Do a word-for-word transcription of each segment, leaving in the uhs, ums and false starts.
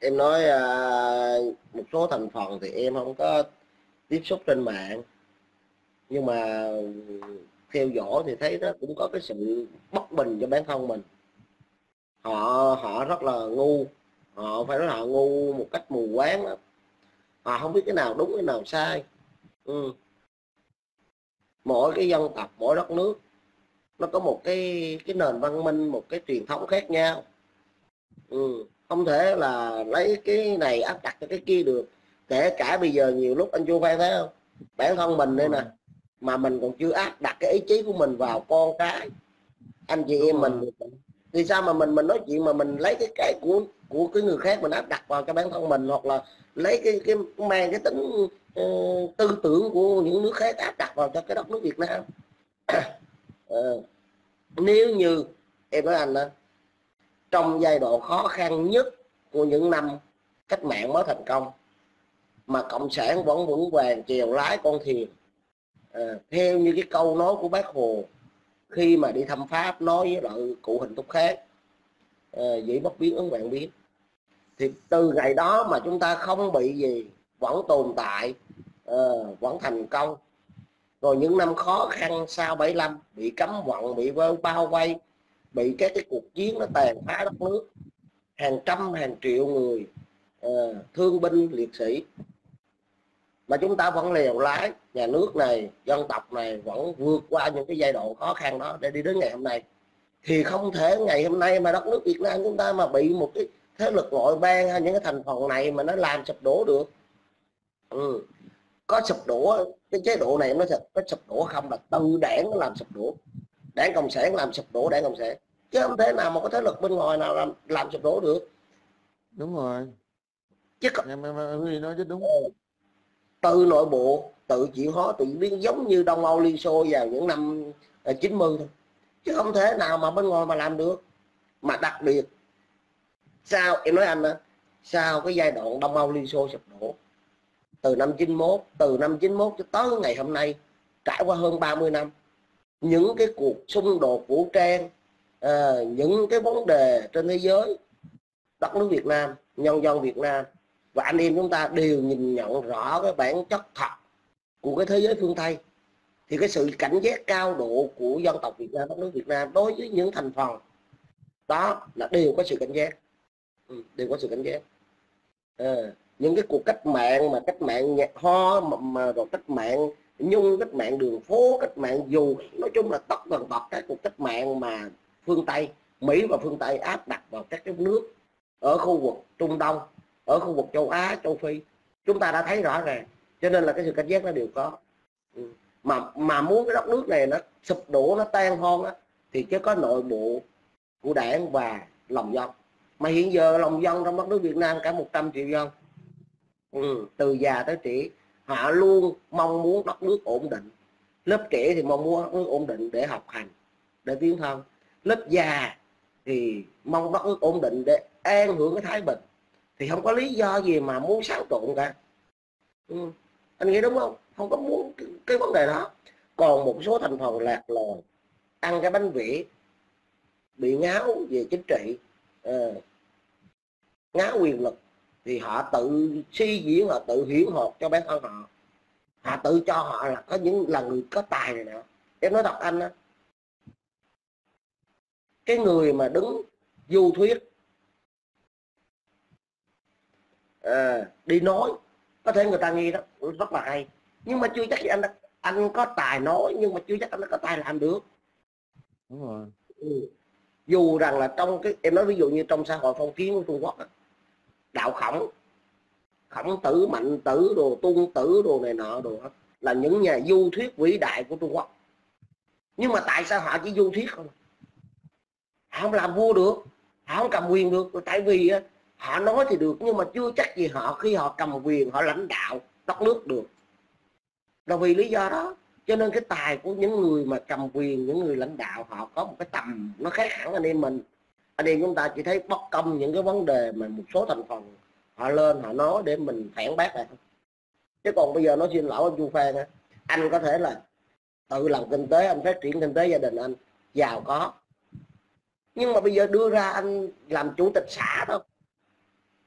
em nói à, một số thành phần thì em không có tiếp xúc trên mạng, nhưng mà theo dõi thì thấy nó cũng có cái sự bất bình cho bản thân mình. Họ họ rất là ngu, họ phải nói là họ ngu một cách mù quáng lắm. Họ không biết cái nào đúng cái nào sai. Ừ. Mỗi cái dân tộc, mỗi đất nước nó có một cái cái nền văn minh, một cái truyền thống khác nhau. Ừ. Không thể là lấy cái này áp đặt cho cái kia được. Kể cả bây giờ nhiều lúc anh Chu Phan thấy không, bản thân mình Đúng đây rồi. nè, mà mình còn chưa áp đặt cái ý chí của mình vào con cái, anh chị Đúng em rồi. mình, thì sao mà mình mình nói chuyện mà mình lấy cái cái của của cái người khác mình áp đặt vào cho bản thân mình, hoặc là lấy cái cái mang cái tính uh, tư tưởng của những nước khác áp đặt vào cho cái đất nước Việt Nam. Ờ, nếu như em nói anh đó, trong giai đoạn khó khăn nhất của những năm cách mạng mới thành công mà cộng sản vẫn vững vàng chèo lái con thuyền, à, theo như cái câu nói của bác Hồ khi mà đi thăm Pháp nói với lại cụ Huỳnh Thúc Kháng, à, dĩ bất biến ứng vạn biến, thì từ ngày đó mà chúng ta không bị gì, vẫn tồn tại, à, vẫn thành công. Rồi những năm khó khăn sau bảy lăm bị cấm vận, bị bao vây, bị các cái cuộc chiến nó tàn phá đất nước, hàng trăm hàng triệu người uh, thương binh liệt sĩ, mà chúng ta vẫn lèo lái, nhà nước này, dân tộc này vẫn vượt qua những cái giai đoạn khó khăn đó để đi đến ngày hôm nay. Thì không thể ngày hôm nay mà đất nước Việt Nam chúng ta mà bị một cái thế lực ngoại bang hay những cái thành phần này mà nó làm sụp đổ được. Ừ. Có sụp đổ cái chế độ này, nó có sụp đổ không là từ đảng nó làm sụp đổ, đảng cộng sản làm sụp đổ đảng cộng sản, chứ không thể nào mà có thế lực bên ngoài nào làm làm sụp đổ được. Đúng rồi. Chứ có, Em em em Huy nói rất đúng. từ nội bộ tự chịu khó tự biến, giống như Đông Âu Liên Xô vào những năm chín mươi thôi, chứ không thể nào mà bên ngoài mà làm được. Mà đặc biệt sao em nói anh á, sau cái giai đoạn Đông Âu Liên Xô sụp đổ từ năm chín mốt, từ năm chín mốt cho tới ngày hôm nay, trải qua hơn ba mươi năm, những cái cuộc xung đột vũ trang, à, những cái vấn đề trên thế giới, đất nước Việt Nam, nhân dân Việt Nam và anh em chúng ta đều nhìn nhận rõ cái bản chất thật của cái thế giới phương Tây. Thì cái sự cảnh giác cao độ của dân tộc Việt Nam, đất nước Việt Nam đối với những thành phần đó là đều có sự cảnh giác, ừ, đều có sự cảnh giác. À, những cái cuộc cách mạng mà cách mạng nhạc ho mà, mà rồi cách mạng Nhung, cách mạng đường phố, cách mạng Dù, nói chung là tất tần tật các cuộc cách mạng mà phương Tây, Mỹ và phương Tây áp đặt vào các cái nước ở khu vực Trung Đông, ở khu vực châu Á, châu Phi, chúng ta đã thấy rõ ràng. Cho nên là cái sự cảnh giác nó đều có. Ừ. mà mà muốn cái đất nước này nó sụp đổ, nó tan hoang á, thì chỉ có nội bộ của đảng và lòng dân. Mà hiện giờ lòng dân trong đất nước Việt Nam cả một trăm triệu dân, ừ, từ già tới trẻ, họ luôn mong muốn đất nước ổn định. Lớp trẻ thì mong muốn đất nước ổn định để học hành, để tiến thân. Lớp già thì mong đất nước ổn định để an hưởng cái thái bình. Thì không có lý do gì mà muốn xáo trộn cả. Ừ. Anh nghĩ đúng không? Không có muốn cái, cái vấn đề đó. Còn một số thành phần lạc lòi, ăn cái bánh vẽ, bị ngáo về chính trị, uh, ngáo quyền lực, thì họ tự suy diễn, họ tự hiển hột cho bản thân họ. Họ tự cho họ là có những là người có tài này nè. Em nói thật anh á, cái người mà đứng du thuyết, à, đi nói, có thể người ta nghe đó rất là hay, nhưng mà chưa chắc gì anh anh có tài nói, nhưng mà chưa chắc anh có tài làm được. Đúng rồi. Ừ. Dù rằng là trong cái em nói ví dụ như trong xã hội phong kiến của Trung Quốc đó, đạo Khổng, Khổng Tử, Mạnh Tử, đồ Tuân Tử, đồ này nọ, đồ hết là những nhà du thuyết vĩ đại của Trung Quốc. Nhưng mà tại sao họ chỉ du thuyết không? Họ không làm vua được, họ không cầm quyền được, tại vì á, họ nói thì được, nhưng mà chưa chắc gì họ khi họ cầm quyền họ lãnh đạo đất nước được. Là vì lý do đó, cho nên cái tài của những người mà cầm quyền, những người lãnh đạo, họ có một cái tầm nó khác hẳn anh em mình. Anh em chúng ta chỉ thấy bất công những cái vấn đề mà một số thành phần họ lên họ nói để mình phản bác lại. Chứ còn bây giờ nói xin lỗi anh Chu Phan á, anh có thể là tự làm kinh tế, anh phát triển kinh tế gia đình anh giàu có, nhưng mà bây giờ đưa ra anh làm chủ tịch xã thôi,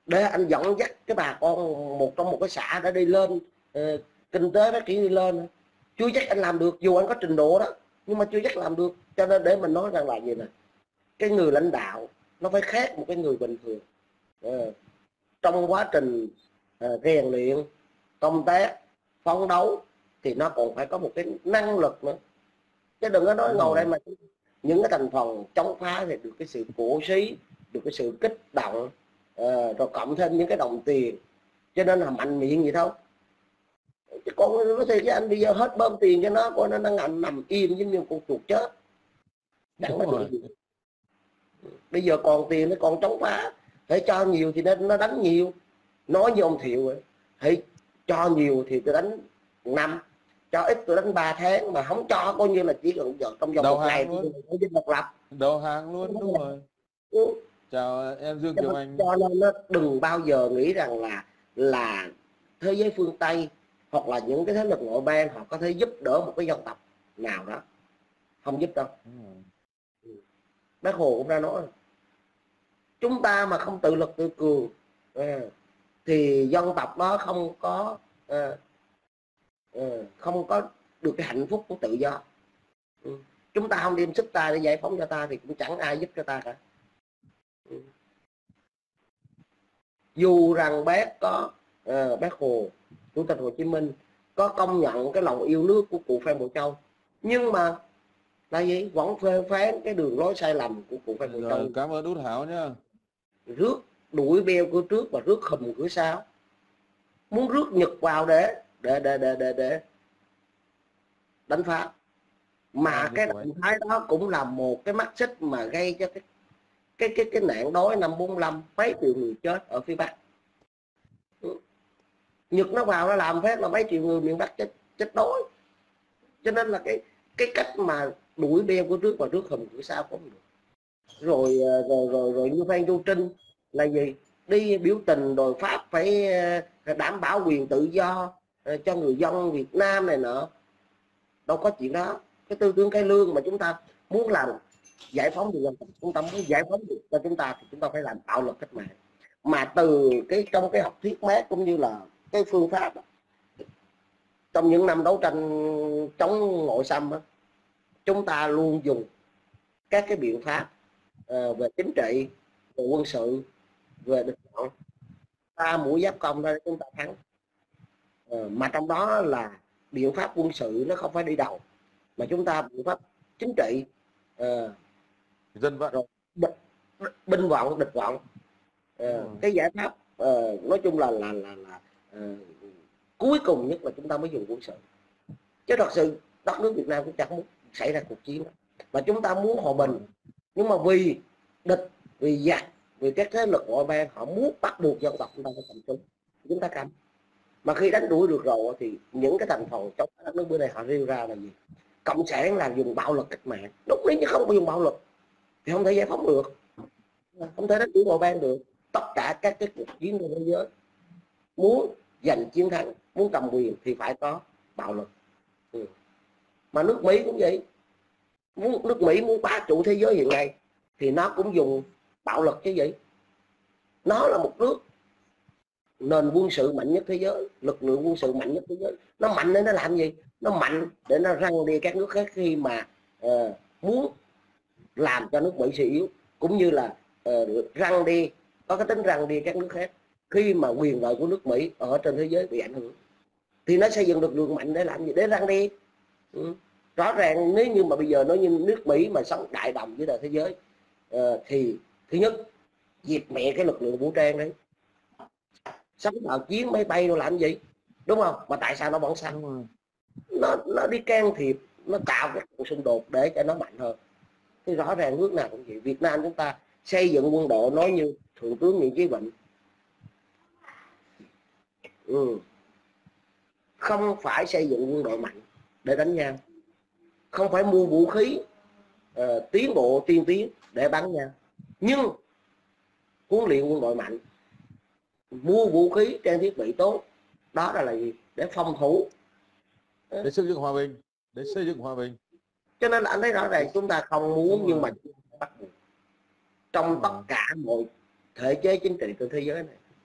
để anh dẫn dắt cái bà con một trong một cái xã đã đi lên, uh, kinh tế phát triển đi lên, chưa chắc anh làm được, dù anh có trình độ đó nhưng mà chưa chắc làm được. Cho nên để mình nói rằng là gì nè, cái người lãnh đạo nó phải khác một cái người bình thường. uh, trong quá trình uh, rèn luyện, công tác, phấn đấu thì nó còn phải có một cái năng lực nữa, chứ đừng có nói Đúng ngồi rồi. đây mà những cái thành phần chống phá thì được cái sự cổ suý, được cái sự kích động, uh, rồi cộng thêm những cái đồng tiền, cho nên là mạnh miệng vậy thôi. Chứ con nó thì với anh bây giờ hết bơm tiền cho nó, coi nó nó nằm nằm im giống như con chuột chết, chẳng có Đúng được rồi. gì. Bây giờ còn tiền nó còn chống phá, phải cho nhiều thì nó nó đánh nhiều. Nói như ông Thiệu vậy, hãy cho nhiều thì tôi đánh năm, cho ít tôi đánh ba tháng, mà không cho coi như là chỉ cần giờ trong vòng Đầu một ngày hàng luôn. tôi dinh độc lập. Đầu hàng luôn, đúng rồi. Ừ. Chào em Dương Cho Kiều nên, Anh. cho nên nó đừng bao giờ nghĩ rằng là là thế giới phương Tây hoặc là những cái thế lực ngoại bang họ có thể giúp đỡ một cái dân tộc nào đó, không giúp đâu. Bác Hồ cũng đã nói, chúng ta mà không tự lực tự cường thì dân tộc đó không có uh, uh, không có được cái hạnh phúc của tự do. Ừ. Chúng ta không đem sức ta để giải phóng cho ta thì cũng chẳng ai giúp cho ta cả. Ừ. Dù rằng bác có uh, bác Hồ, Chủ tịch Hồ Chí Minh có công nhận cái lòng yêu nước của cụ Phan Bội Châu, nhưng mà là gì, vẫn phê phán cái đường lối sai lầm của cụ Phan Bội Rồi, Châu. cảm ơn Út Hảo nhá. Rước đuổi beo cửa trước và rước khùm cửa sau, muốn rước Nhật vào để để để để để, để đánh phá. Mà cái động thái đó cũng là một cái mắt xích mà gây cho cái cái cái cái nạn đói năm bốn lăm mấy triệu người chết ở phía Bắc. Nhật nó vào nó làm phép là mấy triệu người miền Bắc chết chết đói. Cho nên là cái cái cách mà đuổi beo của trước và rước khùm của sau cũng được. Rồi rồi rồi rồi như Phan Chu Trinh là gì, đi biểu tình đòi Pháp phải đảm bảo quyền tự do cho người dân Việt Nam này nọ, đâu có chuyện đó. Cái tư tưởng cai lương mà chúng ta muốn làm giải phóng được dân tộc, chúng ta muốn giải phóng được cho chúng ta thì chúng ta phải làm bạo lực cách mạng. Mà từ cái trong cái học thuyết Mác cũng như là cái phương pháp đó, trong những năm đấu tranh chống ngoại xâm đó, chúng ta luôn dùng các cái biện pháp uh, về chính trị, về quân sự, về địch chọn, ta mũi giáp công đó chúng ta thắng. Uh, mà trong đó là biện pháp quân sự nó không phải đi đầu, mà chúng ta biện pháp chính trị, uh, dân vận, rồi binh vận, địch vận. Uh, cái giải pháp uh, nói chung là là là, là uh, cuối cùng nhất là chúng ta mới dùng quân sự. Chứ thật sự đất nước Việt Nam cũng chẳng muốn xảy ra cuộc chiến, mà chúng ta muốn hòa bình, nhưng mà vì địch, vì giặc, vì các thế lực ngoại bang họ muốn bắt buộc dân tộc chúng ta phải cầm súng, chúng ta cầm. Mà khi đánh đuổi được rồi thì những cái thành phần trong đất nước bữa nay họ rêu ra là gì, cộng sản là dùng bạo lực cách mạng. Đúng, nếu như không có dùng bạo lực thì không thể giải phóng được, không thể đánh đuổi ngoại bang được. Tất cả các cái cuộc chiến trên thế giới muốn giành chiến thắng, muốn cầm quyền thì phải có bạo lực. Ừ. Mà nước Mỹ cũng vậy, muốn nước Mỹ muốn bá chủ thế giới hiện nay thì nó cũng dùng bạo lực chứ gì. Nó là một nước nền quân sự mạnh nhất thế giới, lực lượng quân sự mạnh nhất thế giới, nó mạnh nên nó làm gì, nó mạnh để nó răng đi các nước khác khi mà uh, muốn làm cho nước Mỹ suy yếu, cũng như là uh, răng đi, có cái tính răng đi các nước khác khi mà quyền lợi của nước Mỹ ở trên thế giới bị ảnh hưởng, thì nó xây dựng lực lượng mạnh để làm gì, để răng đi. Ừ. Rõ ràng nếu như mà bây giờ nói như nước Mỹ mà sống đại đồng với thế giới uh, thì thứ nhất diệt mẹ cái lực lượng vũ trang đấy, sống vào chiến máy bay đâu làm gì, đúng không? Mà tại sao nó vẫn xanh? Nó nó đi can thiệp, nó tạo cái cuộc xung đột để cho nó mạnh hơn. Thì rõ ràng nước nào cũng vậy. Việt Nam chúng ta xây dựng quân đội nói như Thượng tướng Nguyễn Chí Vịnh, ừ. không phải xây dựng quân đội mạnh để đánh nhau, không phải mua vũ khí uh, tiến bộ tiên tiến để bắn nhau, nhưng huấn luyện quân đội mạnh, mua vũ khí trang thiết bị tốt, đó là, là gì, để phòng thủ, để xây dựng hòa bình, để xây dựng hòa bình. Cho nên là anh thấy rõ ràng chúng ta không muốn, nhưng mà bắt buộc trong tất cả mọi thể chế chính trị trên thế giới này.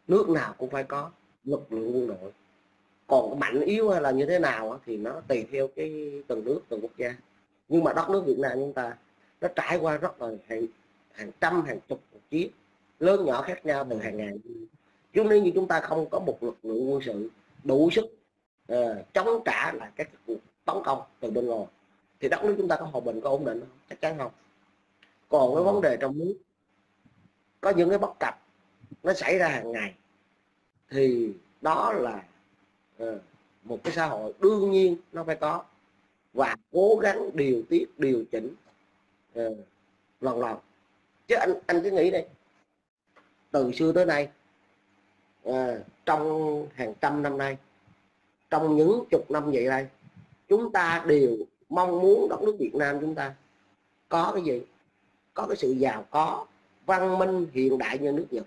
nước nào cũng phải có lực lượng quân đội. Còn mạnh yếu hay là như thế nào thì nó tùy theo cái từng nước từng quốc gia. Nhưng mà đất nước Việt Nam chúng ta nó trải qua rất là hàng hàng trăm hàng chục cuộc chiến lớn nhỏ khác nhau từ hàng ngàn. Chứ nếu như chúng ta không có một lực lượng quân sự đủ sức uh, chống trả lại các cuộc tấn công từ bên ngoài thì đất nước chúng ta có hòa bình, có ổn định không? Chắc chắn không. Còn cái vấn đề trong nước có những cái bất cập nó xảy ra hàng ngày thì đó là uh, một cái xã hội đương nhiên nó phải có, và cố gắng điều tiết điều chỉnh uh, lần lần. Chứ anh anh cứ nghĩ đây, từ xưa tới nay uh, trong hàng trăm năm nay, trong những chục năm vậy đây, chúng ta đều mong muốn đất nước Việt Nam chúng ta có cái gì? Có cái sự giàu có, văn minh hiện đại như nước Nhật.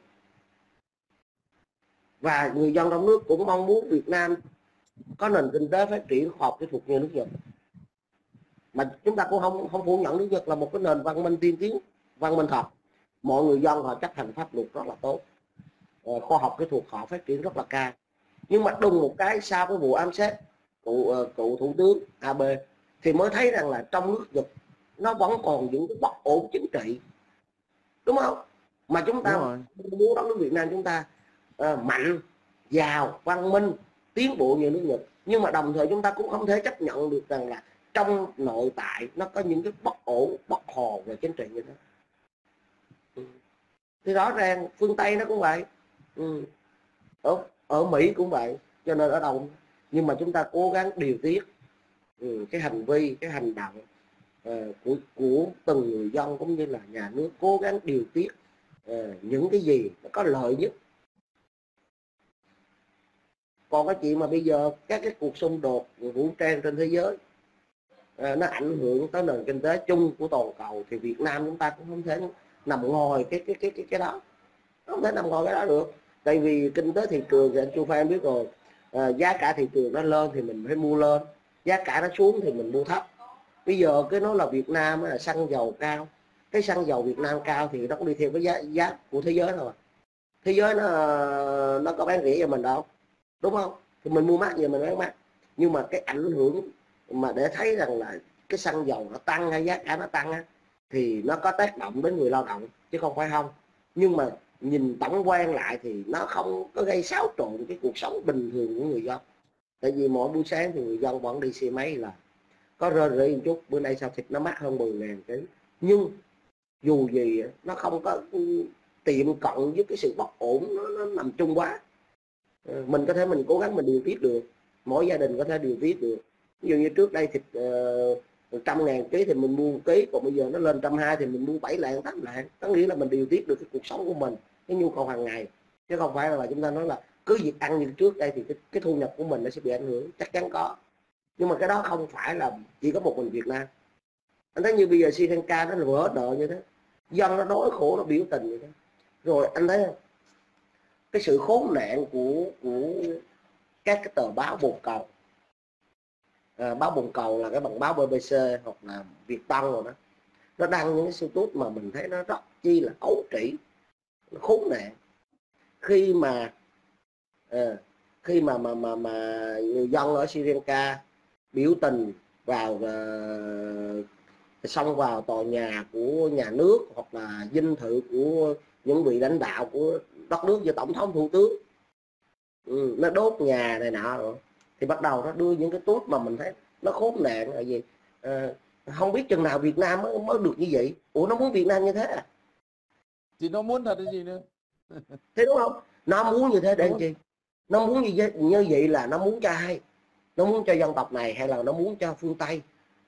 Và người dân trong nước cũng mong muốn Việt Nam có nền kinh tế phát triển khoa học kỹ thuật như nước Nhật. Mà chúng ta cũng không không phủ nhận nước Nhật là một cái nền văn minh tiên tiến, văn minh thật. Mọi người dân họ chấp hành pháp luật rất là tốt, khoa học kỹ thuật họ phát triển rất là cao. Nhưng mà đùng một cái sau cái vụ ám sát cựu cựu thủ tướng Abe thì mới thấy rằng là trong nước Nhật nó vẫn còn những cái bất ổn chính trị, đúng không? Mà chúng ta muốn đất nước Việt Nam chúng ta uh, mạnh, giàu, văn minh, tiến bộ như nước Nhật, nhưng mà đồng thời chúng ta cũng không thể chấp nhận được rằng là trong nội tại nó có những cái bất ổn, bất hòa về chính trị như thế. Thì rõ ràng phương Tây nó cũng vậy, ừ. ở ở Mỹ cũng vậy, cho nên ở đâu nhưng mà chúng ta cố gắng điều tiết ừ, cái hành vi, cái hành động uh, của của từng người dân cũng như là nhà nước, cố gắng điều tiết uh, những cái gì nó có lợi nhất. Còn cái chuyện mà bây giờ các cái cuộc xung đột vũ trang trên thế giới uh, nó ảnh hưởng tới nền kinh tế chung của toàn cầu thì Việt Nam chúng ta cũng không thể nằm ngồi cái cái cái cái cái đó, không thể nằm ngồi cái đó được. Tại vì kinh tế thị trường thì anh Chu Phan biết rồi, à, giá cả thị trường nó lên thì mình phải mua lên, giá cả nó xuống thì mình mua thấp. Bây giờ cái nói là Việt Nam là xăng dầu cao, cái xăng dầu Việt Nam cao thì nó cũng đi theo cái giá giá của thế giới thôi. Thế giới nó nó có bán rẻ cho mình đâu, đúng không? Thì mình mua mắc gì mình bán mắc. Nhưng mà cái ảnh hưởng mà để thấy rằng là cái xăng dầu nó tăng hay giá cả nó tăng á, thì nó có tác động đến người lao động chứ không phải không. Nhưng mà nhìn tổng quan lại thì nó không có gây xáo trộn cái cuộc sống bình thường của người dân. Tại vì mỗi buổi sáng thì người dân vẫn đi xe máy, là có rơi rơi một chút, bữa nay sao thịt nó mắc hơn mười ngàn ký. Nhưng dù gì nó không có tiệm cận với cái sự bất ổn, nó, nó nằm chung quá. Mình có thể mình cố gắng mình điều tiết được, mỗi gia đình có thể điều tiết được. Ví dụ như trước đây thịt uh, trăm ngàn ký thì mình mua một ký, còn bây giờ nó lên trăm hai thì mình mua bảy lạng tám lạng. Có nghĩa là mình điều tiết được cái cuộc sống của mình, cái nhu cầu hàng ngày, chứ không phải là chúng ta nói là cứ việc ăn như trước đây thì cái, cái thu nhập của mình nó sẽ bị ảnh hưởng. Chắc chắn có, nhưng mà cái đó không phải là chỉ có một mình Việt Nam. Anh thấy như bây giờ Sri Lanka nó là vừa hết nợ như thế, dân nó đói khổ, nó biểu tình như thế. Rồi anh thấy không? Cái sự khốn nạn của của các cái tờ báo bồn cầu, à, báo bồn cầu là cái bằng báo bê bê xê hoặc là Việt Tân rồi đó, nó đăng những cái sự tốt mà mình thấy nó rất chi là ấu trĩ, nó khốn nạn. Khi mà à, khi mà mà mà mà người dân ở Sri Lanka biểu tình vào uh, xông vào tòa nhà của nhà nước hoặc là dinh thự của những vị lãnh đạo của đất nước như tổng thống, thủ tướng, ừ, nó đốt nhà này nọ rồi, thì bắt đầu nó đưa những cái tốt mà mình thấy nó khốn nạn là gì, à, không biết chừng nào Việt Nam mới, mới được như vậy. Ủa nó muốn Việt Nam như thế à? Thì nó muốn thật cái gì nữa? Thế đúng không? Nó muốn như thế để làm chi? Nó muốn như vậy, như vậy là nó muốn cho ai? Nó muốn cho dân tộc này hay là nó muốn cho phương Tây?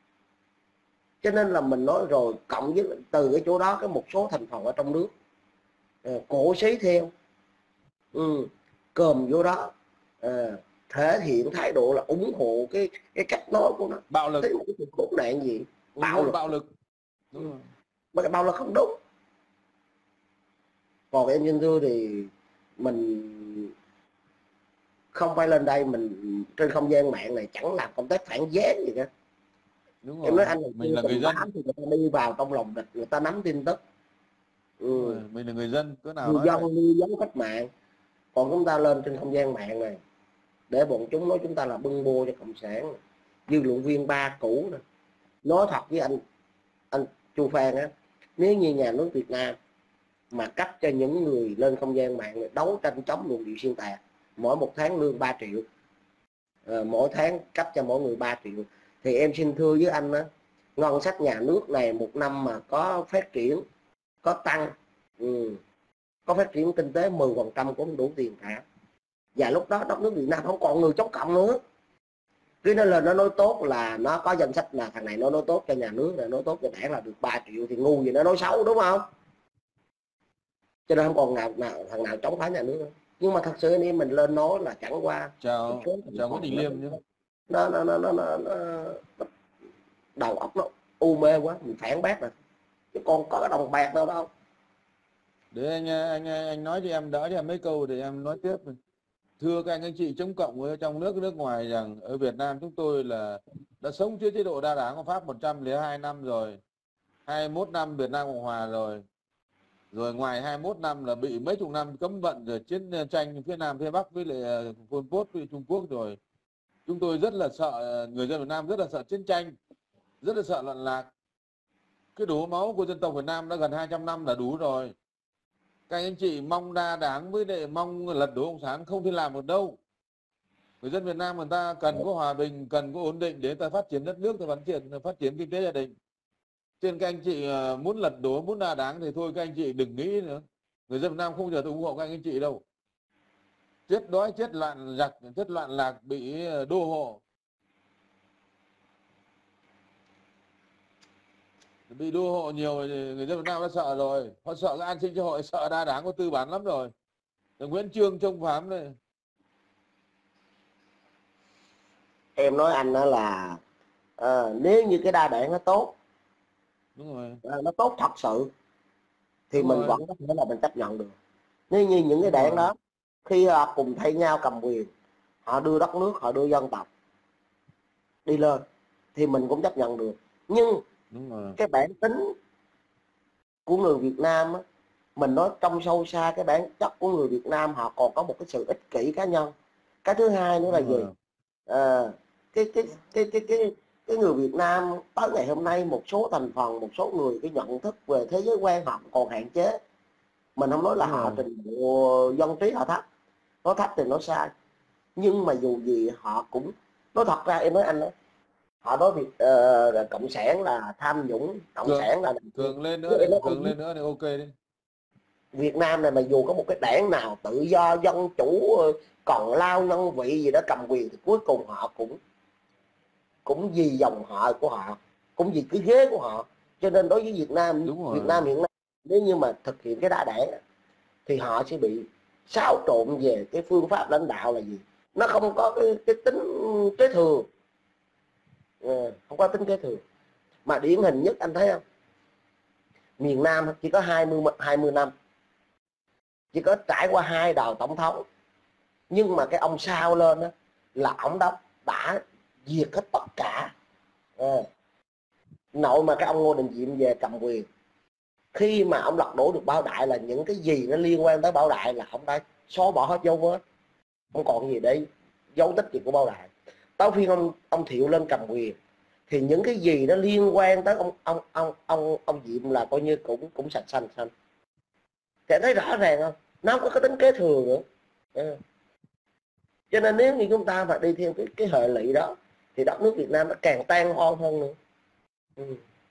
Cho nên là mình nói rồi, cộng với từ cái chỗ đó cái một số thành phần ở trong nước uh, cổ xí theo, ừ, còm vô đó uh, thể hiện thái độ là ủng hộ cái cái cách nói của nó, bạo lực. thấy một cái khốn nạn gì bạo lực, bạo lực. Đúng rồi. Mà cái bạo lực không đúng. Còn em Nhân Thư thì mình không phải lên đây mình trên không gian mạng này chẳng làm công tác phản gián gì cả. Đúng rồi. Em nói anh mình là người dân thì người ta đi vào trong lòng địch, người ta nắm tin tức, ừ. Mình là người dân, cỡ nào người dân phải... như giống cách mạng, Còn chúng ta lên trên không gian mạng này để bọn chúng nói chúng ta là bưng bô cho cộng sản, dư luận viên ba cũ nè. Nói thật với anh anh Chu Phan á, nếu như nhà nước Việt Nam mà cấp cho những người lên không gian mạng này đấu tranh chống luận điệu xuyên tạc, mỗi một tháng lương ba triệu, à, mỗi tháng cấp cho mỗi người ba triệu, thì em xin thưa với anh á, ngân sách nhà nước này một năm mà có phát triển, có tăng, ừ, có phát triển kinh tế mười phần trăm cũng không đủ tiền cả. Và lúc đó đất nước Việt Nam không còn người chống cộng nữa. Khi nó lên nó nói tốt là nó có danh sách là thằng này nó nói tốt cho nhà nước, là nói tốt cho đảng là được ba triệu, thì ngu gì nó nói xấu, đúng không? Cho nên không còn nào, nào thằng nào chống phá nhà nước nữa. Nhưng mà thật sự anh em mình lên nói là chẳng qua Chào chào Nguyễn Đình Liêm nhé. Nó nó nó nó, nó, nó, nó đầu óc nó u mê quá, mình phản bác rồi, chứ còn có cái đồng bạc đâu đâu. Để anh anh anh nói cho em đỡ cho em mấy câu để em nói tiếp. Thưa các anh anh chị chống cộng ở trong nước nước ngoài rằng ở Việt Nam chúng tôi là đã sống dưới chế độ đa đảng của Pháp một trăm lẻ hai năm rồi, hai mươi mốt năm Việt Nam Cộng Hòa rồi, rồi ngoài hai mươi mốt năm là bị mấy chục năm cấm vận rồi chiến tranh phía Nam phía Bắc với lại Pol Pot với Trung Quốc rồi. Chúng tôi rất là sợ, người dân Việt Nam rất là sợ chiến tranh, rất là sợ loạn lạc. Cái đổ máu của dân tộc Việt Nam đã gần hai trăm năm là đủ rồi. Các anh chị mong đa đảng với lại mong lật đổ cộng sản không thể làm được đâu. Người dân Việt Nam người ta cần có hòa bình, cần có ổn định để ta phát triển đất nước, ta phát triển phát triển kinh tế gia đình. Cho nên các anh chị muốn lật đổ, muốn đa đảng thì thôi các anh chị đừng nghĩ nữa. Người dân Việt Nam không giờ tôi ủng hộ các anh chị đâu. Chết đói, chết loạn giặc, chết loạn lạc, bị đô hộ, bị đô hộ nhiều, người dân Việt Nam đã sợ rồi. Họ sợ cái an sinh xã hội, sợ đa đảng có tư bản lắm rồi. Rồi Nguyễn Chương Trông Phám đây. Em nói anh đó là à, nếu như cái đa đảng nó tốt, Đúng rồi. À, nó tốt thật sự thì Đúng mình rồi. vẫn có thể là mình chấp nhận được. Nếu như những cái Đúng đảng rồi. đó khi họ cùng thay nhau cầm quyền, họ đưa đất nước, họ đưa dân tộc đi lên thì mình cũng chấp nhận được. Nhưng Đúng rồi. cái bản tính của người Việt Nam á, mình nói trong sâu xa cái bản chất của người Việt Nam họ còn có một cái sự ích kỷ cá nhân. Cái thứ hai nữa là Đúng gì? rồi. À, cái, cái cái cái cái cái người Việt Nam tới ngày hôm nay một số thành phần, một số người cái nhận thức về thế giới quan họ còn hạn chế. Mình không nói là Đúng họ rồi. trình độ dân trí họ thấp, nó thấp thì nó sai, nhưng mà dù gì họ cũng nói thật ra, em nói anh đó, họ nói việc uh, cộng sản là tham nhũng, cộng Cường, sản là cường lên nữa em đi, nói cường lên nữa thì ok đi. Việt Nam này mà dù có một cái đảng nào tự do dân chủ còn lao nhân vị gì đó cầm quyền thì cuối cùng họ cũng cũng vì dòng họ của họ, cũng vì cái ghế của họ. Cho nên đối với Việt Nam, Đúng Việt rồi. Nam hiện nay nếu như mà thực hiện cái đa đảng thì họ sẽ bị xáo trộn về cái phương pháp lãnh đạo là gì, nó không có cái, cái tính kế thừa, ừ, không có tính kế thừa. Mà điển hình nhất anh thấy không, miền Nam chỉ có hai mươi hai mươi năm, chỉ có trải qua hai đời tổng thống, nhưng mà cái ông sau lên đó là ông đó đã diệt hết tất cả. À, nội mà cái ông Ngô Đình Diệm về cầm quyền, khi mà ông lật đổ được Bảo Đại là những cái gì nó liên quan tới Bảo Đại là ông đã xóa bỏ hết dấu vết, không còn gì để dấu tích gì của Bảo Đại. Tới phiên ông ông Thiệu lên cầm quyền thì những cái gì nó liên quan tới ông ông ông ông ông Diệm là coi như cũng cũng sạch xanh xanh. Thì thấy rõ ràng không, nó không có cái tính kế thừa nữa. Ừ. Cho nên nếu như chúng ta mà đi theo cái cái hệ lụy đó thì đất nước Việt Nam nó càng tan hoang hơn nữa. Ừ.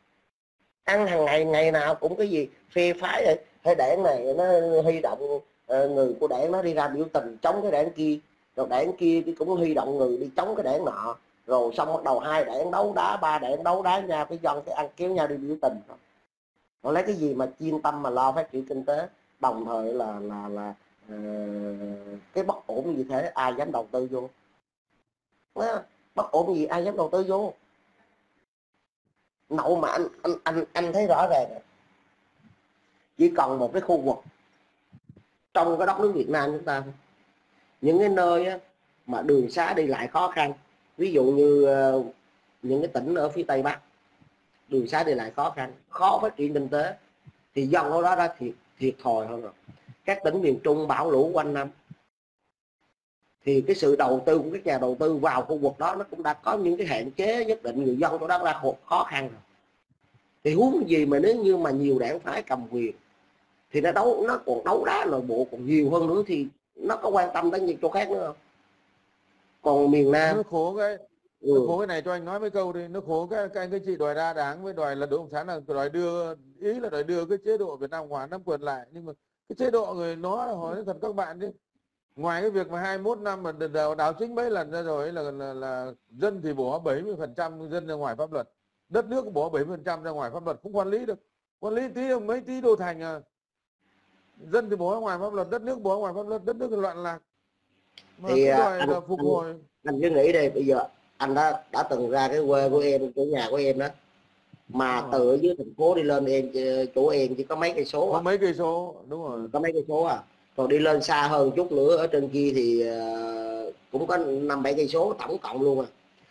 Ăn hàng ngày, ngày nào cũng cái gì phe phái rồi, hay đảng này nó huy động uh, người của đảng nó đi ra biểu tình chống cái đảng kia, rồi đảng kia thì cũng huy động người đi chống cái đảng nọ, rồi xong bắt đầu hai đảng đấu đá, ba đảng đấu đá nhau, cái dân cái ăn kéo nhau đi biểu tình. Nó lấy cái gì mà chuyên tâm mà lo phát triển kinh tế, đồng thời là là là uh, cái bất ổn như thế ai dám đầu tư vô? Đó, bất ổn gì ai dám đầu tư vô? Nậu mà anh anh anh anh thấy rõ ràng, chỉ cần một cái khu vực trong cái đất nước Việt Nam chúng ta, những cái nơi á, mà đường xá đi lại khó khăn, ví dụ như uh, những cái tỉnh ở phía Tây Bắc đường xá đi lại khó khăn, khó phát triển kinh tế thì dân ở đó đã thiệt thiệt thòi hơn rồi. Các tỉnh miền Trung bão lũ quanh năm, thì cái sự đầu tư của các nhà đầu tư vào khu vực đó nó cũng đã có những cái hạn chế nhất định, người dân chỗ đó đã khó khăn rồi. Thì huống gì mà nếu như mà nhiều đảng phái cầm quyền thì nó đấu, nó còn đấu đá nội bộ còn nhiều hơn nữa, thì nó có quan tâm đến những chỗ khác nữa không? Còn miền Nam Nó khổ cái ừ. nó khổ cái này cho anh nói mấy câu đi. Nó khổ cái các anh các chị đòi ra đảng với đòi là đối cộng sản, là đòi đưa, ý là đòi đưa cái chế độ Việt Nam Hòa nắm quyền lại, nhưng mà cái chế độ người nó hỏi thật các bạn chứ, ngoài cái việc mà hai mươi mốt năm mà đào, đào chính mấy lần ra rồi là, là, là dân thì bỏ bảy mươi phần trăm dân ra ngoài pháp luật, đất nước cũng bỏ bảy mươi phần trăm ra ngoài pháp luật, không quản lý được, quản lý tí mấy tí đô thành à, dân thì bỏ ra ngoài pháp luật, đất nước bỏ ra ngoài pháp luật, đất nước thì loạn lạc, mà Thì cứ à, đòi anh, là phục anh hồi. anh cứ nghĩ đây, bây giờ anh đã đã từng ra cái quê của em, chỗ nhà của em đó, mà Đúng từ rồi. ở dưới thành phố đi lên em chỗ em chỉ có mấy cây số Có à. mấy cây số, đúng rồi. Có mấy cây số à, còn đi lên xa hơn chút nữa ở trên kia thì uh, cũng có năm bảy cây số tổng cộng luôn à.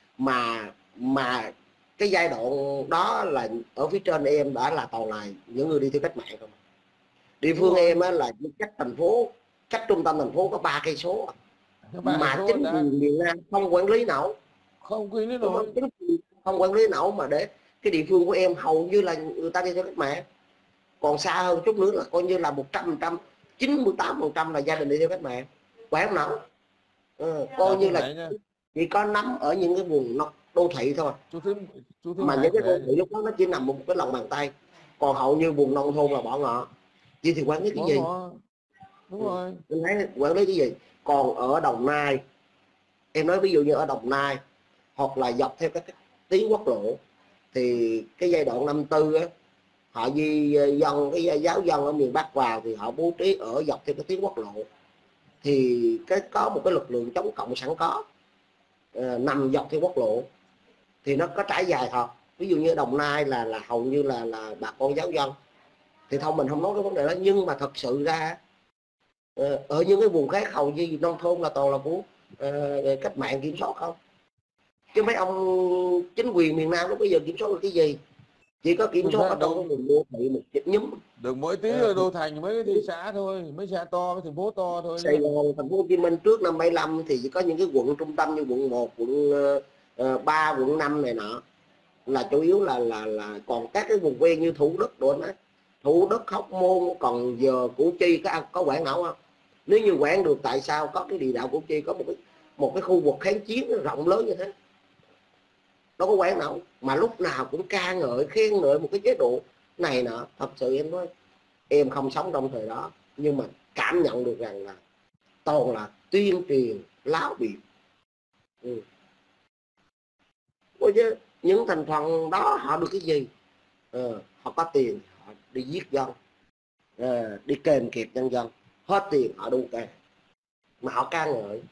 mà mà cái giai đoạn đó là ở phía trên em đã là toàn là những người đi theo cách mạng không. Địa Đúng phương rồi, em á là cách thành phố, cách trung tâm thành phố có ba cây số, cái ba cây mà số chính đã quyền miền Nam không quản lý nổi, không quy lý đúng không? nổi. Chính quyền không quản lý nổi mà để cái địa phương của em hầu như là người ta đi theo cách mạng. Còn xa hơn chút nữa là coi như là một trăm phần trăm, chín mươi tám phần trăm là gia đình đi theo cách mạng, quản không nổi. Ừ, coi Là như thế là này nha, chỉ có nắm ở những cái vùng đô thị thôi, chú Thúy chú Thúy mà Hải những cái đô kể thị này, lúc đó nó chỉ nằm một cái lòng bàn tay, còn hầu như vùng nông thôn là bỏ ngỏ. Vậy thì quản lý cái bỏ gì? ngỏ, đúng Ừ. rồi. Em thấy quản lý cái gì? Còn ở Đồng Nai, em nói ví dụ như ở Đồng Nai hoặc là dọc theo các tuyến quốc lộ, thì cái giai đoạn năm tư á, họ di dân, cái giáo dân ở miền Bắc vào thì họ bố trí ở dọc theo cái tuyến quốc lộ, thì cái có một cái lực lượng chống cộng sẵn có uh, nằm dọc theo quốc lộ, thì nó có trải dài thật. Ví dụ như Đồng Nai là là hầu như là là bà con giáo dân, thì thôi mình không nói cái vấn đề đó, nhưng mà thật sự ra uh, ở những cái vùng khác hầu như nông thôn là toàn là của uh, cách mạng kiểm soát không, chứ mấy ông chính quyền miền Nam lúc bây giờ kiểm soát được cái gì? Chỉ có kiểm Thực soát ra ở trong cái đâu vùng đô thị một chút nhúm. được mỗi tí Ờ, ở đô thành mấy cái thị xã thôi, mấy xã to, mấy thành phố to thôi Sài chứ. Gòn, thành phố Hồ Chí Minh trước năm bảy mươi lăm thì chỉ có những cái quận trung tâm như quận một, quận uh, ba, quận năm này nọ, là chủ yếu là là là còn các cái vùng ven như Thủ Đức đồ đó, Thủ Đức, Hóc Môn, Cần Giờ, Củ Chi có có quản nổi không? Nếu như quản được tại sao có cái địa đạo Củ Chi có một cái một cái khu vực kháng chiến rộng lớn như thế, đâu có quản nổi, mà lúc nào cũng ca ngợi khen ngợi một cái chế độ này nọ. Thật sự em nói em không sống trong thời đó, nhưng mà cảm nhận được rằng là toàn là tuyên truyền láo biện. Ừ. Chứ những thành phần đó họ được cái gì? Ờ, họ có tiền họ đi giết dân, ờ, đi kềm kẹp nhân dân, hết tiền họ đu càng, mà họ ca ngợi,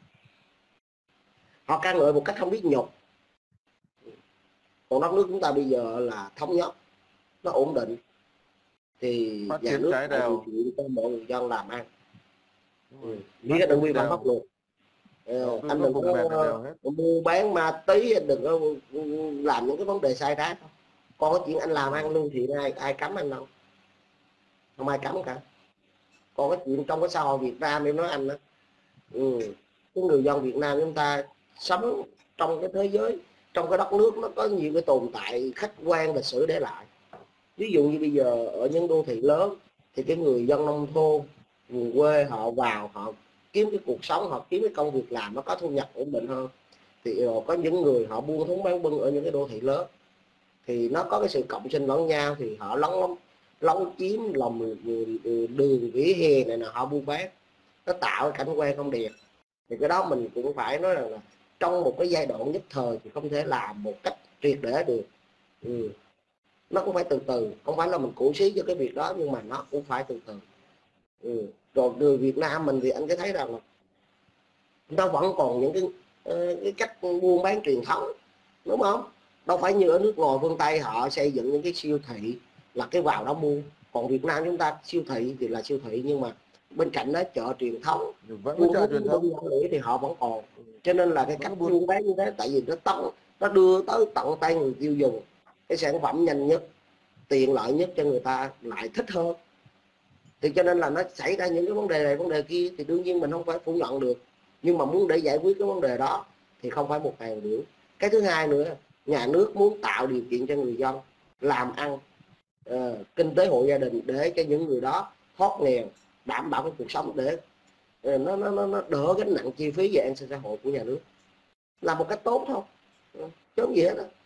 họ ca ngợi một cách không biết nhục. Còn đất nước chúng ta bây giờ là thống nhất, nó ổn định, thì Phát nhà triển nước trái tạo điều đều, kiện cho mọi người dân làm ăn. đúng Ừ. rồi. Miễn Phát là đừng triển vi phạm pháp đều, luật. đầu Ờ, tư anh các đừng vùng miền là có đều hết. mua bán ma túy, anh đừng có làm những cái vấn đề sai trái. Còn cái chuyện anh làm ăn lương thiện ai ai cấm anh đâu, không ai cấm cả. Còn cái chuyện trong cái xã hội Việt Nam em nói anh đó, ừ, cái người dân Việt Nam chúng ta sống trong cái thế giới, trong cái đất nước nó có nhiều cái tồn tại khách quan lịch sử để lại. Ví dụ như bây giờ ở những đô thị lớn thì cái người dân nông thôn vùng quê họ vào, họ kiếm cái cuộc sống, họ kiếm cái công việc làm nó có thu nhập ổn định hơn. Thì rồi có những người họ buôn thúng bán bưng ở những cái đô thị lớn, thì nó có cái sự cộng sinh lẫn nhau, thì họ lấn lấn chiếm lòng đường vỉa hè này là họ buôn bán, nó tạo cái cảnh quan không đẹp. Thì cái đó mình cũng phải nói rằng là trong một cái giai đoạn nhất thời thì không thể làm một cách triệt để được. Ừ. Nó cũng phải từ từ, không phải là mình cổ xí cho cái việc đó, nhưng mà nó cũng phải từ từ. Ừ. Rồi người Việt Nam mình thì anh có thấy rằng là nó vẫn còn những cái cái cách buôn bán truyền thống, đúng không? Đâu phải như ở nước ngoài phương Tây họ xây dựng những cái siêu thị là cái vào đó mua. Còn Việt Nam chúng ta siêu thị thì là siêu thị, nhưng mà bên cạnh đó chợ truyền thống Vẫn có buôn chợ thuốc truyền thống, buôn người thì họ vẫn còn. Cho nên là cái vẫn cách có buôn. buôn bán như thế, tại vì nó tông nó đưa tới tận tay người tiêu dùng cái sản phẩm nhanh nhất, tiện lợi nhất cho người ta, lại thích hơn. Thì cho nên là nó xảy ra những cái vấn đề này vấn đề kia, thì đương nhiên mình không phải phủ nhận được. Nhưng mà muốn để giải quyết cái vấn đề đó thì không phải một ngày nữa. Cái thứ hai nữa, nhà nước muốn tạo điều kiện cho người dân làm ăn, uh, kinh tế hộ gia đình để cho những người đó thoát nghèo, đảm bảo cái cuộc sống để uh, nó, nó nó đỡ gánh nặng chi phí về an sinh xã hội của nhà nước, là một cách tốt thôi, chứ không gì hết đó.